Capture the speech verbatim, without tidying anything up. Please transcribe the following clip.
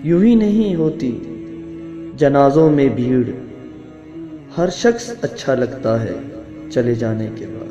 यूं ही नहीं होती जनाजों में भीड़, हर शख्स अच्छा लगता है चले जाने के बाद।